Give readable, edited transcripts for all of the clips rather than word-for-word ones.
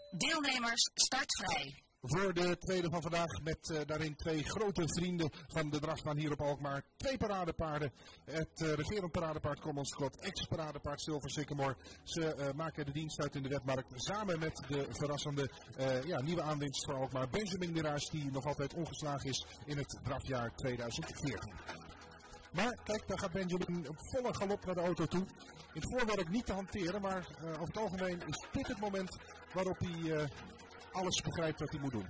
Deelnemers startvrij. Voor de tweede van vandaag met daarin twee grote vrienden van de drafbaan hier op Alkmaar. Twee paradepaarden. Het regerend paradepaard Common Scott, ex-paradepaard Silver Sycamore. Ze maken de dienst uit in de wetmarkt samen met de verrassende nieuwe aanwinst voor Alkmaar. Benjamin Mirage, die nog altijd ongeslagen is in het drafjaar 2014. Maar kijk, daar gaat Benjamin op volle galop naar de auto toe. In het voorwerk niet te hanteren, maar over het algemeen is dit het moment waarop hij alles begrijpt wat hij moet doen.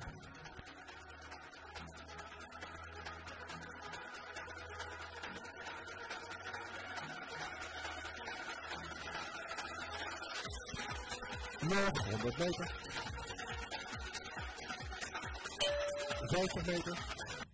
Nog 100 meter. 50 meter.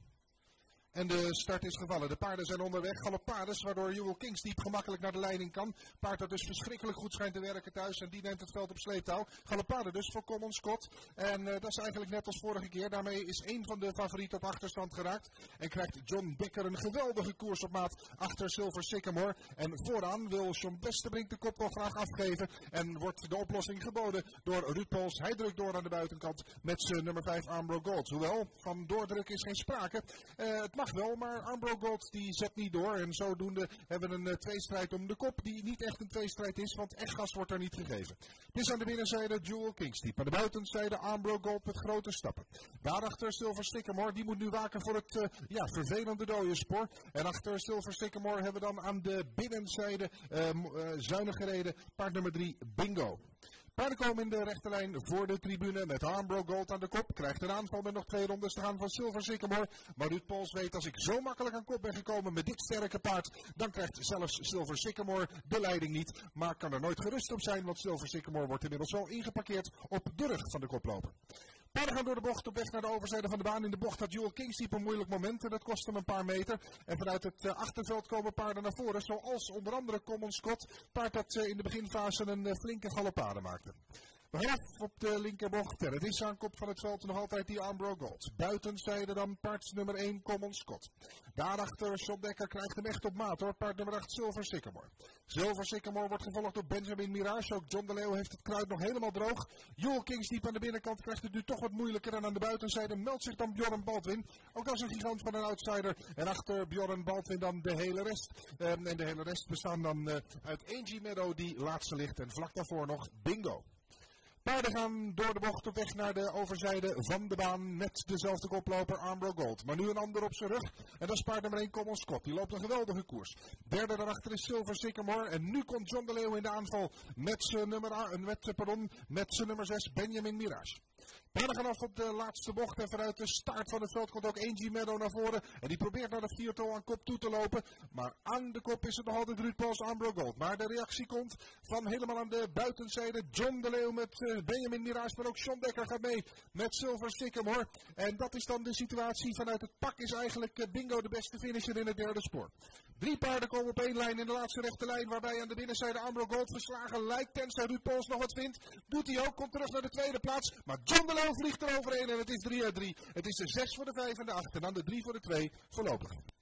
En de start is gevallen. De paarden zijn onderweg. Galopades, waardoor Jewel Kingsdeep gemakkelijk naar de leiding kan. Paard dat dus verschrikkelijk goed schijnt te werken thuis. En die neemt het veld op sleeptouw. Galopade dus voor Common Scott. En dat is eigenlijk net als vorige keer. Daarmee is één van de favorieten op achterstand geraakt. En krijgt John Dekker een geweldige koers op maat achter Silver Sycamore. En vooraan wil John Westerbrink de kop wel graag afgeven. En wordt de oplossing geboden door Ruud Pols. Hij drukt door aan de buitenkant met zijn nummer 5 Armbro Gold. Hoewel, van doordrukken is geen sprake. Het mag wel, maar Armbro Gold die zet niet door. En zodoende hebben we een tweestrijd om de kop die niet echt een tweestrijd is, want echt gas wordt er niet gegeven. Het is aan de binnenzijde Jewel Kingsdeep. Aan de buitenzijde Armbro Gold met grote stappen. Daarachter Silver Sycamore, die moet nu waken voor het vervelende dooienspoor. En achter Silver Sycamore hebben we dan aan de binnenzijde zuinig gereden paard nummer 3 Bingo. Paarden komen in de rechterlijn voor de tribune met Armbro Gold aan de kop. Krijgt een aanval met nog 2 rondes te gaan van Silver Sycamore. Maar Ruud Pols weet, als ik zo makkelijk aan kop ben gekomen met dit sterke paard, dan krijgt zelfs Silver Sycamore de leiding niet. Maar kan er nooit gerust op zijn, want Silver Sycamore wordt inmiddels wel ingeparkeerd op de rug van de koploper. Paarden gaan door de bocht op weg naar de overzijde van de baan. In de bocht had Jewel Kingsdeep een moeilijk moment en dat kost hem een paar meter. En vanuit het achterveld komen paarden naar voren, zoals onder andere Common Scott. Paard dat in de beginfase een flinke galopade maakte. We gaan af op de linkerbocht. En het is aan kop van het veld nog altijd die Armbro Gold. Buitenzijde dan paard nummer 1 Common Scott. Daarachter John Dekker krijgt hem echt op maat hoor. Paard nummer 8 Silver Sycamore. Silver Sycamore wordt gevolgd door Benjamin Mirage. Ook John de Leeuw heeft het kruid nog helemaal droog. Jewel Kingsdeep aan de binnenkant krijgt het nu toch wat moeilijker. En aan de buitenzijde meldt zich dan Bjorn Baldwin. Ook dat is een gigant van een outsider. En achter Bjorn Baldwin dan de hele rest. En de hele rest bestaan dan uit Angie Meadow die laatste ligt. En vlak daarvoor nog Bingo. Paarden gaan door de bocht op weg naar de overzijde van de baan met dezelfde koploper Armbro Gold. Maar nu een ander op zijn rug en dat is paard nummer 1 Common Scott. Die loopt een geweldige koers. Derde daarachter is Silver Sycamore en nu komt John de Leeuw in de aanval met zijn nummer 6 Benjamin Mirage. Paarden gaan af op de laatste bocht en vanuit de start van het veld komt ook Angie Meadow naar voren. En die probeert naar de viertal aan kop toe te lopen. Maar aan de kop is het nog altijd Ruud Pols Armbro Gold. Maar de reactie komt van helemaal aan de buitenzijde. John de Leeuw met Benjamin Mirage, maar ook John Dekker gaat mee met Silver Sycamore. En dat is dan de situatie. Vanuit het pak is eigenlijk Bingo de beste finisher in het derde spoor. 3 paarden komen op 1 lijn in de laatste rechte lijn, waarbij aan de binnenzijde Armbro Gold verslagen lijkt, tenzij Ruud Pols nog wat vindt. Doet hij ook, komt terug naar de tweede plaats. Maar John de Leeuw vliegt er overheen en het is 3 uit 3. Het is de 6 voor de 5 en de 8 en dan de 3 voor de 2 voorlopig.